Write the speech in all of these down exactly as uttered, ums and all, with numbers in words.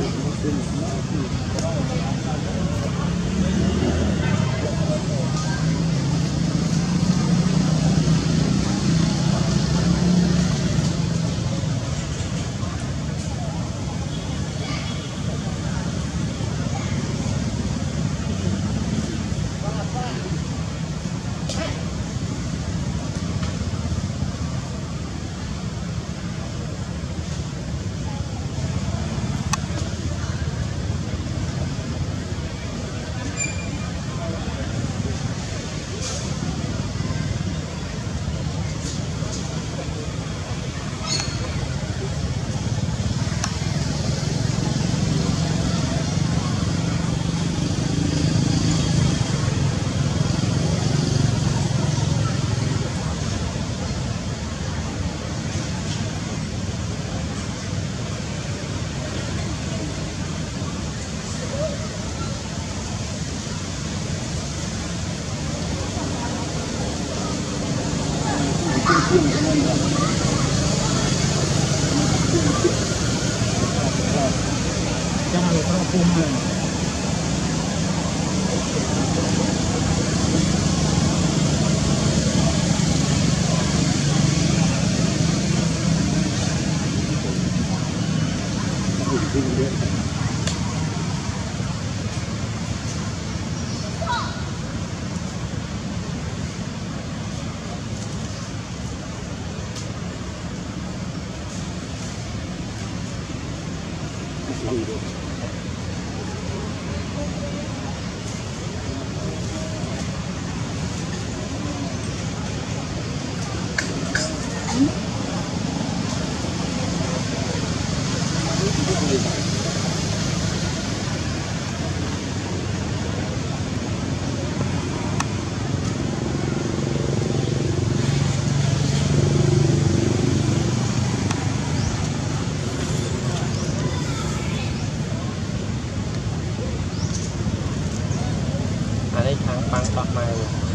Jangan lupa puma. Đây thằng băng bạc mày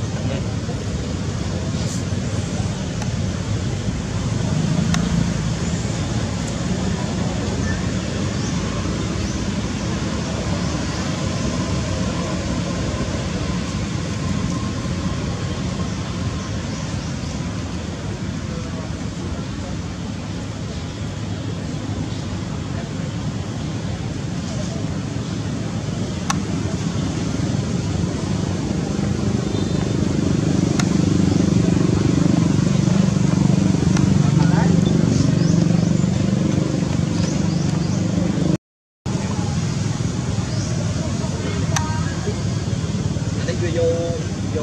vô vô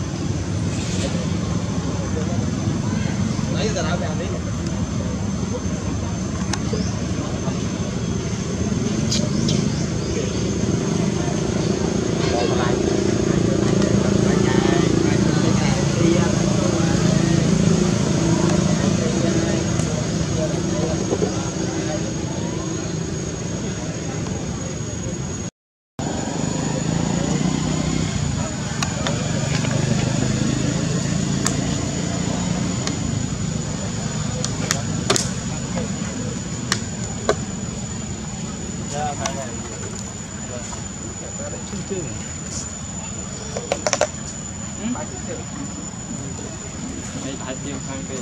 lấy ta đã về đi đây phải tiêu sang cái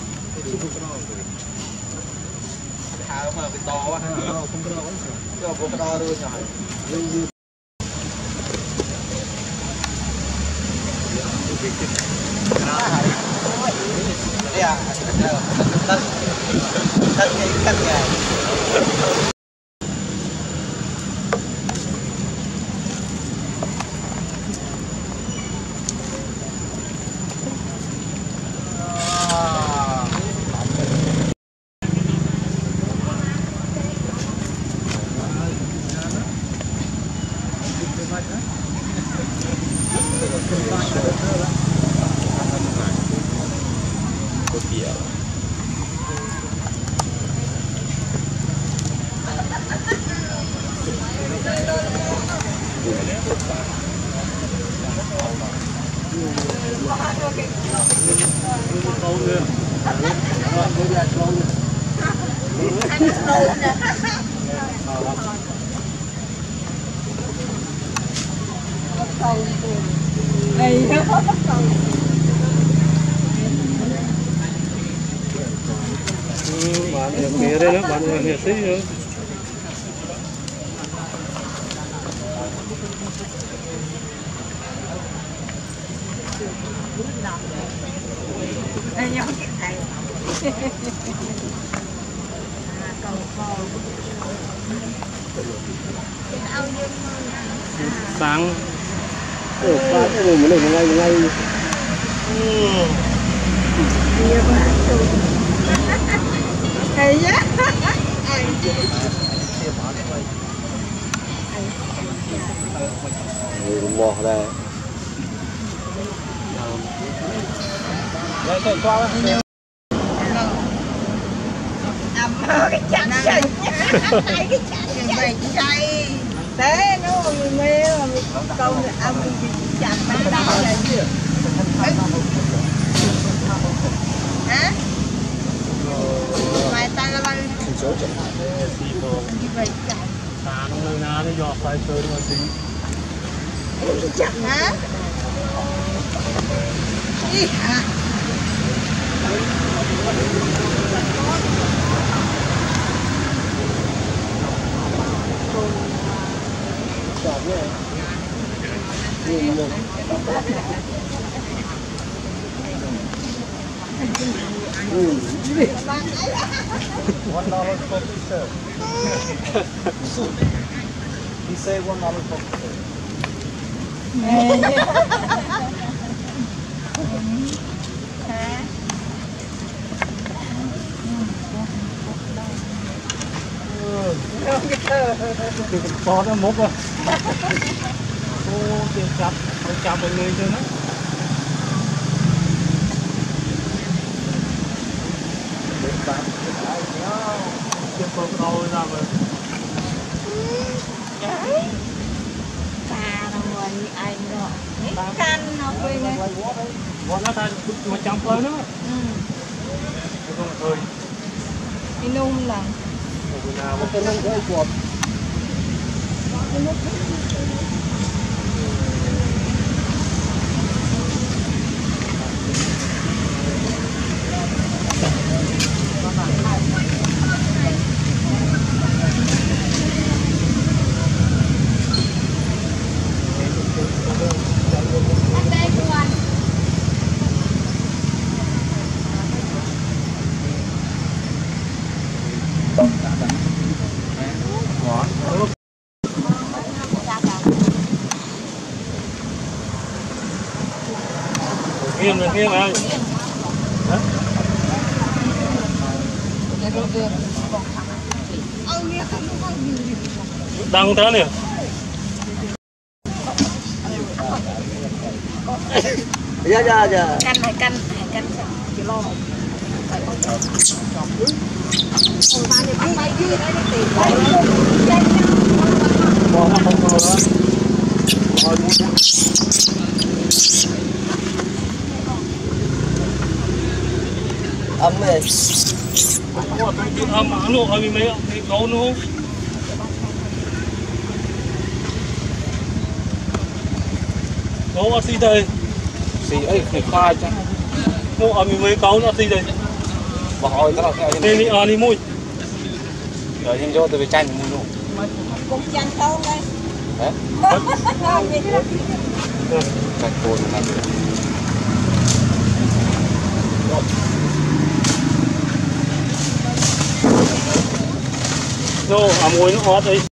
tháo mà bị to quá không có đo cho có cái đo đôi rồi đây à tân tân cái cắt này Bạn em kia đây đó, bạn em nghệ sĩ nữa. Đây nhau cái thầy. Cầu kho. Sáng. Ủa, ba cái người này ngay ngay. Nhiều quá. Hay nhá. Mò đây. Đây tôi qua đó. Âm cái chặt chạy. Hai cái chặt chạy chạy. Thế nó mình mê mà mình câu này âm mình chặt nó đau là gì? Hả? Mày ta là bao nhiêu? Như vậy chặt. Ta nó lên ná nó giọt phải chơi mà tí. Chặt hả? Đi hả? One dollar for pizza. He said one dollar for pizza. Có nó mốc rồi. Ô, tiền chặt, phải chặt một người cho nó. Chưa có đâu ra mà. Ta đâu rồi anh rồi. Cái căn nó quên đấy. Bọn nó ta mà chăm phơi nữa. Ừ. Không thôi. Cái nung là. Nào mà cái nông cái quạt. Nghiêm là nghiêm ơi. Đang không tới nè. Dạ dạ dạ. Căn này căn này căn chỉ lo. Ba này bắt bay kia đấy đi tìm. Bỏ nó không có nữa. Rồi mua. Ấm này. Ủa, tôi chưa âm mà nó hơi bị mấy cái câu nữa. Câu ở xí đây. Xì ấy phải khoai chứ. Nó ở mình mấy câu nó xí đây. Bỏ hỏi tao theo như này. Đi ở đi mui. Rồi nhìn vô tôi về chanh mua luôn. Cũng chanh tôm đây. Hả? Chanh tôm này. Nó à muối nó ót đấy.